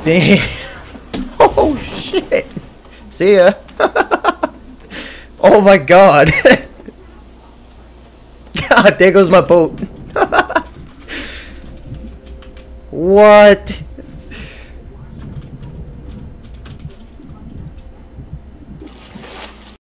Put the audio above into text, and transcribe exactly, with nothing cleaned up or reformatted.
Damn. Oh shit. See ya. Oh my god. God, there goes my boat. What?